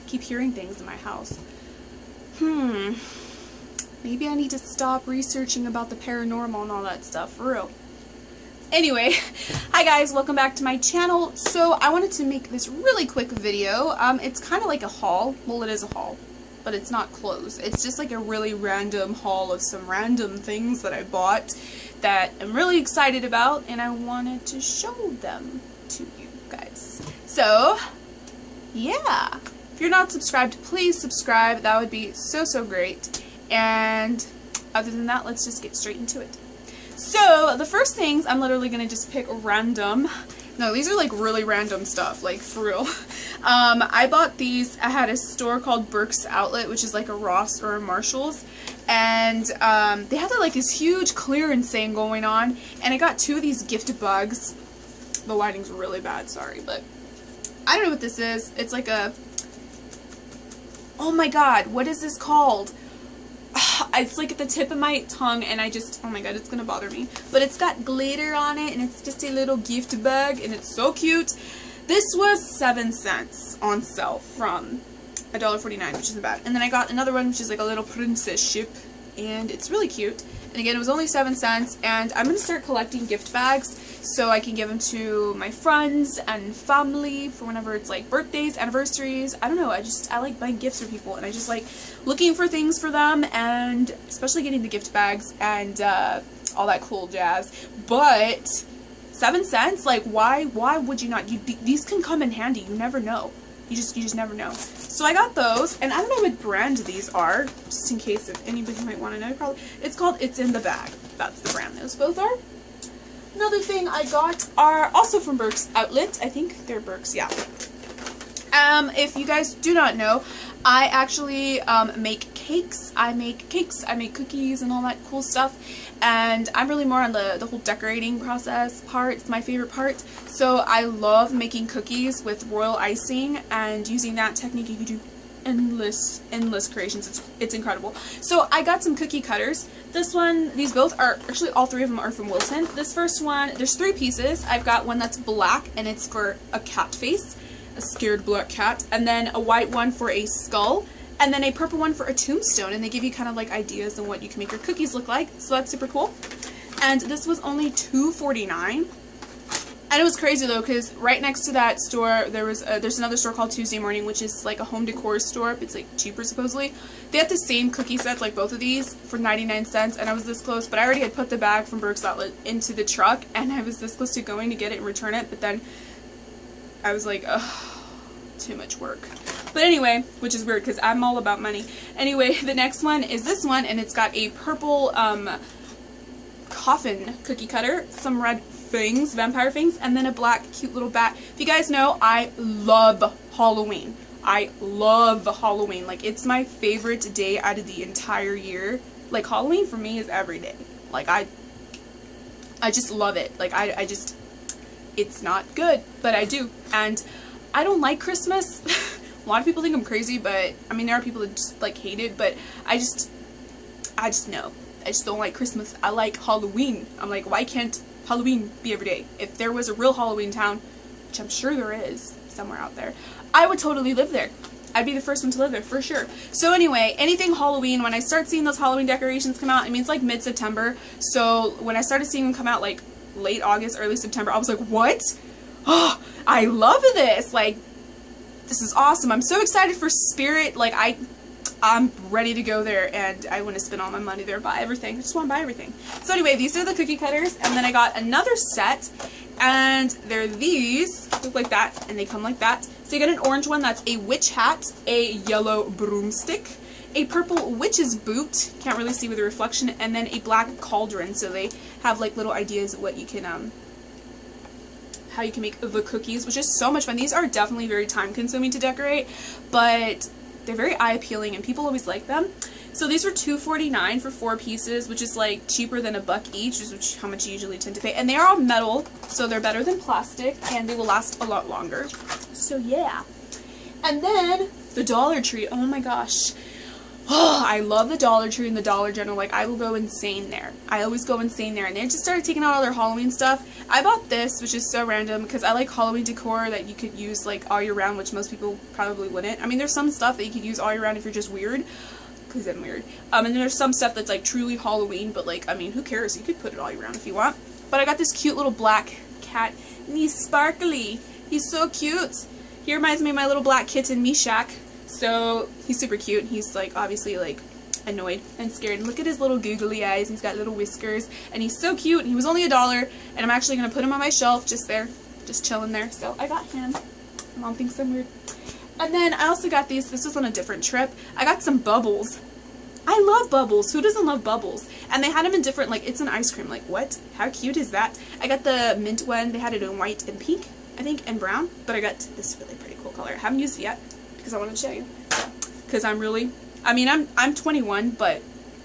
keep hearing things in my house. Maybe I need to stop researching about the paranormal and all that stuff, for real. Anyway, hi guys, welcome back to my channel. So I wanted to make this really quick video. It's kind of like a haul. Well, it is a haul, but it's not clothes. It's just like a really random haul of some random things that I bought that I'm really excited about, and I wanted to show them to you guys. So, yeah. If you're not subscribed, please subscribe. That would be so great. And other than that, let's just get straight into it. So, the first things, I'm literally going to just pick random. No, these are like really random stuff, like for real. I bought these. I had a store called Burke's Outlet, which is like a Ross or a Marshall's. And they had like this huge clearance thing going on. And I got 2 of these gift bags. The lighting's really bad, sorry. But I don't know what this is. It's like a... Oh my god, what is this called? It's like at the tip of my tongue, and I just, oh my god, it's gonna bother me. But it's got glitter on it, and it's just a little gift bag, and it's so cute. This was 7 cents on sale from $1.49, which isn't bad. And then I got another one, which is like a little princess ship, and it's really cute. And again, it was only 7 cents, and I'm gonna start collecting gift bags so I can give them to my friends and family for whenever it's like birthdays, anniversaries. I don't know, I like buying gifts for people, and I just like looking for things for them, and especially getting the gift bags and all that cool jazz. But 7 cents, like why would you not? These can come in handy. You never know. You just never know. So I got those, and I don't know what brand these are, just in case if anybody might want to know. Probably it's called It's in the Bag. That's the brand those both are. Another thing I got are also from Burke's Outlet. I think they're Burke's, yeah. If you guys do not know, I actually make cakes. I make cookies and all that cool stuff. And I'm really more on the whole decorating process part. It's my favorite part. So I love making cookies with royal icing, and using that technique you can do endless creations. It's incredible. So I got some cookie cutters. This one, these both are, actually all 3 of them are from Wilson. This first one, there's 3 pieces. I've got one that's black, and it's for a cat face, a scared black cat, and then a white one for a skull, and then a purple one for a tombstone, and they give you kind of like ideas on what you can make your cookies look like, so that's super cool. And this was only $2.49. And it was crazy though, because right next to that store, there's another store called Tuesday Morning, which is like a home decor store. It's like cheaper supposedly. They had the same cookie sets, like both of these, for 99 cents, and I was this close, but I already had put the bag from Burke's Outlet into the truck, and I was this close to going to get it and return it, but then I was like, ugh, too much work. But anyway, which is weird, because I'm all about money. Anyway, the next one is this one, and it's got a purple coffin cookie cutter, some red things, vampire things, and then a black cute little bat. If you guys know, I love Halloween. I love Halloween. Like, it's my favorite day out of the entire year. Like, Halloween for me is every day. Like, I just love it. Like, I just, it's not good, but I do. And I don't like Christmas. A lot of people think I'm crazy, but, I mean, there are people that just, like, hate it, but I just know. I just don't like Christmas. I like Halloween. I'm like, why can't Halloween be every day? If there was a real Halloween town, which I'm sure there is somewhere out there, I would totally live there. I'd be the first one to live there, for sure. So anyway, anything Halloween, when I start seeing those Halloween decorations come out, I mean, it's like mid-September, so when I started seeing them come out like late August, early September, I was like, what? Oh, I love this! Like, this is awesome. I'm so excited for Spirit. Like, I'm ready to go there, and I want to spend all my money there, buy everything. I just want to buy everything. So anyway, these are the cookie cutters, and then I got another set, and they're these, look like that, and they come like that. So you get an orange one that's a witch hat, a yellow broomstick, a purple witch's boot, can't really see with the reflection, and then a black cauldron. So they have like little ideas of what you can, how you can make the cookies, which is so much fun. These are definitely very time consuming to decorate, but they're very eye appealing and people always like them. So these were $2.49 for 4 pieces, which is like cheaper than $1 each, which is how much you usually tend to pay. And they are all metal, so they're better than plastic, and they will last a lot longer. So yeah. And then the Dollar Tree, oh my gosh. Oh, I love the Dollar Tree and the Dollar General. Like, I will go insane there. I always go insane there. And they just started taking out all their Halloween stuff. I bought this, which is so random, because I like Halloween decor that you could use, like, all year round, which most people probably wouldn't. I mean, there's some stuff that you could use all year round if you're just weird, because I'm weird. And then there's some stuff that's, like, truly Halloween, but, like, I mean, who cares? You could put it all year round if you want. But I got this cute little black cat, and he's sparkly. He's so cute. He reminds me of my little black kitten, Mishak. So, he's super cute. He's, like, obviously, like, annoyed and scared. And look at his little googly eyes. He's got little whiskers. And he's so cute. And he was only $1. And I'm actually going to put him on my shelf just there. Just chilling there. So, I got him. Mom thinks I'm weird. And then, I also got these. This was on a different trip. I got some bubbles. I love bubbles. Who doesn't love bubbles? And they had them in different, like, it's an ice cream. Like, what? How cute is that? I got the mint one. They had it in white and pink, I think, and brown. But I got this really pretty cool color. I haven't used it yet, because I wanted to show you. Because I'm really, I mean, I'm 21, but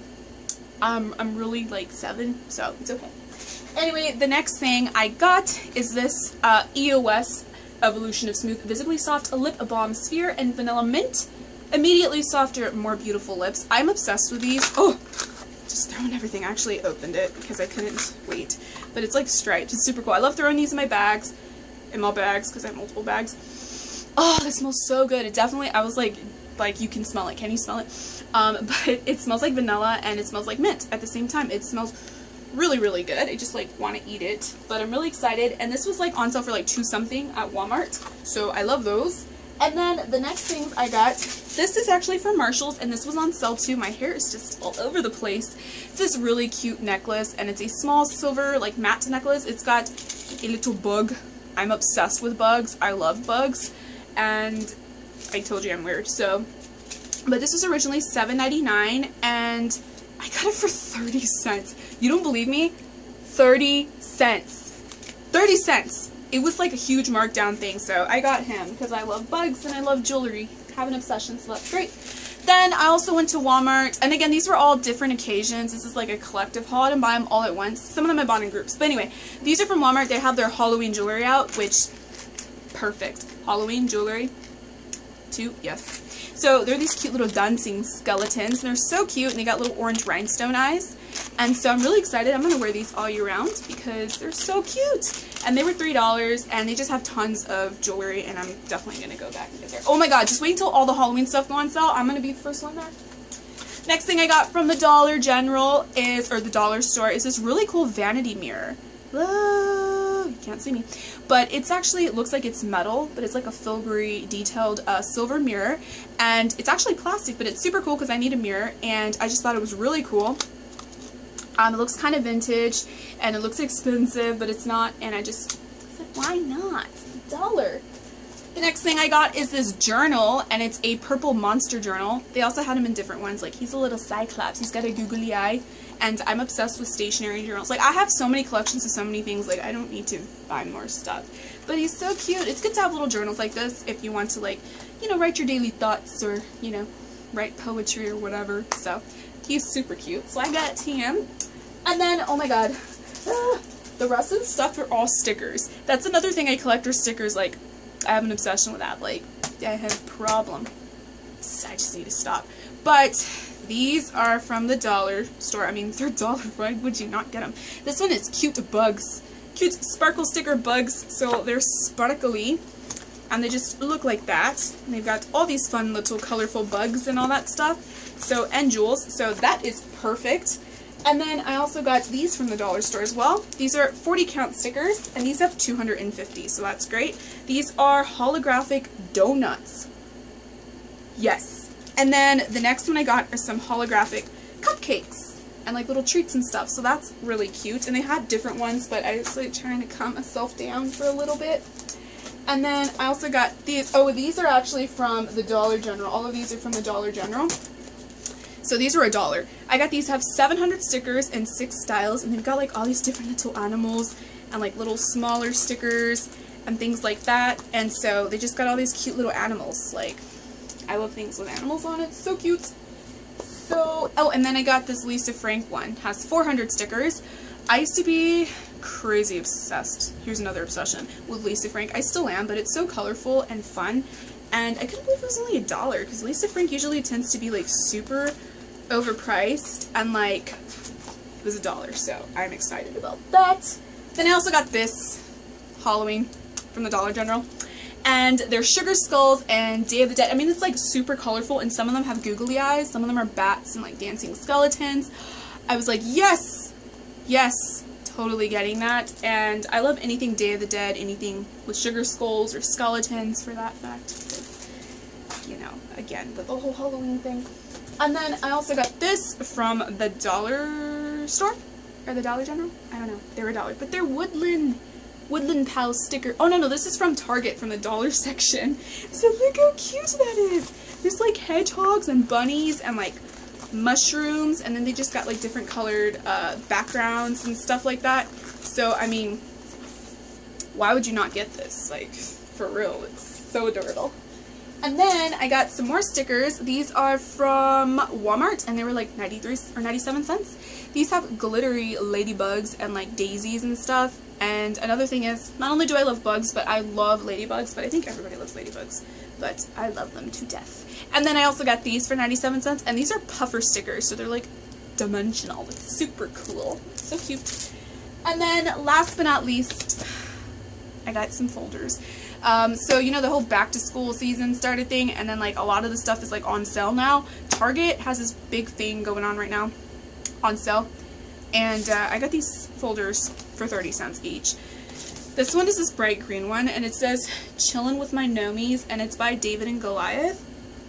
I'm really like 7, so it's okay. Anyway, the next thing I got is this EOS Evolution of Smooth Visibly Soft Lip Balm Sphere and Vanilla Mint. Immediately softer, more beautiful lips. I'm obsessed with these. Oh, just throwing everything. I actually opened it because I couldn't wait. But it's like striped. It's super cool. I love throwing these in my bags, because I have multiple bags. Oh, it smells so good. It definitely, I was like you can smell it. Can you smell it? But it smells like vanilla and it smells like mint at the same time. It smells really, really good. I just like want to eat it. But I'm really excited. And this was like on sale for like $2 something at Walmart. So I love those. And then the next thing I got, this is actually from Marshalls, and this was on sale too. My hair is just all over the place. It's this really cute necklace, and it's a small silver, like, matte necklace. It's got a little bug. I'm obsessed with bugs. I love bugs. And I told you I'm weird, so. But this was originally $7.99, and I got it for 30 cents. You don't believe me? 30 cents. 30 cents. It was like a huge markdown thing, so I got him because I love bugs and I love jewelry. I have an obsession, so that's great. Then I also went to Walmart, and again, these were all different occasions. This is like a collective haul. I didn't buy them all at once. Some of them I bought in groups. But anyway, these are from Walmart. They have their Halloween jewelry out, which, perfect. Halloween jewelry, too, yes. So they're these cute little dancing skeletons, and they're so cute, and they got little orange rhinestone eyes. And so I'm really excited. I'm going to wear these all year round because they're so cute. And they were $3, and they just have tons of jewelry, and I'm definitely going to go back and get there. Oh my god, just wait until all the Halloween stuff go on sale. I'm going to be the first one there. Next thing I got from the Dollar General is, or the dollar store, is this really cool vanity mirror. Whoa, you can't see me. But it's actually, it looks like it's metal, but it's like a filigree detailed silver mirror. And it's actually plastic, but it's super cool because I need a mirror, and I just thought it was really cool. It looks kind of vintage, and it looks expensive, but it's not, and I just said, why not? It's $1. The next thing I got is this journal, and it's a purple monster journal. They also had him in different ones, like he's a little cyclops, he's got a googly eye, and I'm obsessed with stationery journals. Like, I have so many collections of so many things, like, I don't need to buy more stuff. But he's so cute. It's good to have little journals like this if you want to, like, you know, write your daily thoughts, or, you know, write poetry or whatever, so. He's super cute, so I got him. And then, oh my god, the rest of the stuff are all stickers. That's another thing I collect are stickers. Like, I have an obsession with that. Like, I have a problem. I just need to stop. But these are from the dollar store. I mean, they're $1. Why would you not get them? This one is cute bugs. Cute sparkle sticker bugs. So they're sparkly. And they just look like that. And they've got all these fun little colorful bugs and all that stuff. So, and jewels. So that is perfect. And then I also got these from the dollar store as well. These are 40 count stickers, and these have 250, so that's great. These are holographic donuts. Yes. And then the next one I got are some holographic cupcakes and like little treats and stuff, so that's really cute. And they had different ones, but I was like trying to calm myself down for a little bit. And then I also got these. Oh, these are actually from the Dollar General. All of these are from the Dollar General. So these were $1. I got these, have 700 stickers and 6 styles, and they've got like all these different little animals and like little smaller stickers and things like that. And so they just got all these cute little animals. Like, I love things with animals on it. So cute. So, oh, and then I got this Lisa Frank one. It has 400 stickers. I used to be crazy obsessed. Here's another obsession with Lisa Frank. I still am, but it's so colorful and fun. and I couldn't believe it was only $1 because Lisa Frank usually tends to be like super overpriced, and like it was $1, so I'm excited about that. Then I also got this Halloween from the Dollar General, and they're sugar skulls and Day of the Dead. I mean, it's like super colorful, and some of them have googly eyes, some of them are bats and like dancing skeletons. I was like, yes, yes, totally getting that. And I love anything Day of the Dead, anything with sugar skulls or skeletons for that fact, because, you know, again, the whole Halloween thing. And then I also got this from the dollar store, or the Dollar General. I don't know, they were $1, but they're Woodland Pals sticker. Oh no, this is from Target, from the dollar section. So look how cute that is. There's like hedgehogs and bunnies and like mushrooms, and then they just got like different colored backgrounds and stuff like that. So I mean, why would you not get this? Like, for real, it's so adorable. And then I got some more stickers. These are from Walmart, and they were like 93 or 97 cents. These have glittery ladybugs and like daisies and stuff. And another thing is, not only do I love bugs, but I love ladybugs, but I think everybody loves ladybugs, but I love them to death. And then I also got these for 97 cents, and these are puffer stickers, so they're like dimensional. It's super cool. So cute. And then last but not least, I got some folders. So you know, the whole back to school season started thing, and then like a lot of the stuff is like on sale now. Target has this big thing going on right now on sale, and I got these folders for 30 cents each. This one is this bright green one, and it says Chillin' with My Gnomies, and it's by David and Goliath.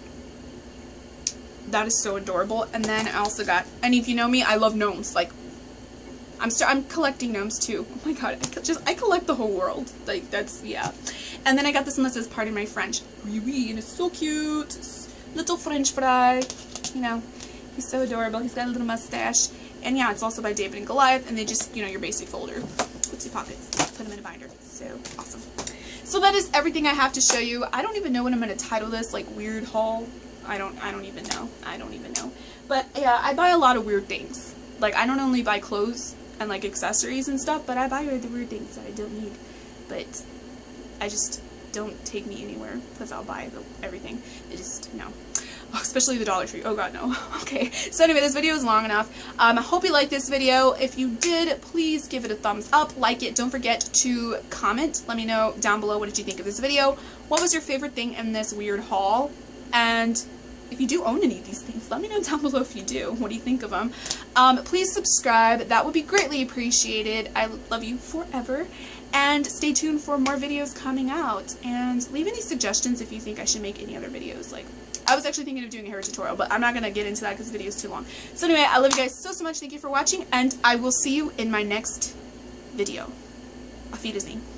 That is so adorable. And then I also got, and if you know me, I love gnomes. Like, I'm collecting gnomes too. Oh my god, I collect the whole world. Like, that's, yeah. And then I got this one that says Pardon My French. Oui, oui, and it's so cute. Little French fry. You know, he's so adorable. He's got a little mustache. And yeah, it's also by David and Goliath, and they just, you know, your basic folder. Footsie pockets. Put them in a binder. So awesome. So that is everything I have to show you. I don't even know what I'm going to title this, like weird haul. I don't even know. I don't even know. But yeah, I buy a lot of weird things. Like, I don't only buy clothes and like accessories and stuff, but I buy the weird things that I don't need. But I just don't take me anywhere, because I'll buy everything. It just, no. Especially the Dollar Tree. Oh god, no. Okay. So anyway, this video is long enough. I hope you liked this video. If you did, please give it a thumbs up, like it. Don't forget to comment. Let me know down below, what did you think of this video? What was your favorite thing in this weird haul? And if you do own any of these things, let me know down below if you do. What do you think of them? Please subscribe. That would be greatly appreciated. I love you forever. And stay tuned for more videos coming out. And leave any suggestions if you think I should make any other videos. Like, I was actually thinking of doing a hair tutorial, but I'm not going to get into that because the video is too long. So anyway, I love you guys so much. Thank you for watching, and I will see you in my next video. Auf Wiedersehen.